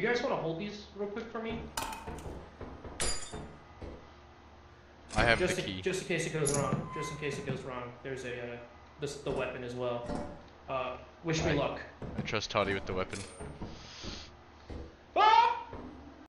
you guys want to hold these real quick for me? I have the key. Just in case it goes wrong. Just in case it goes wrong. There's the weapon as well. Wish me luck. I trust Toddy with the weapon.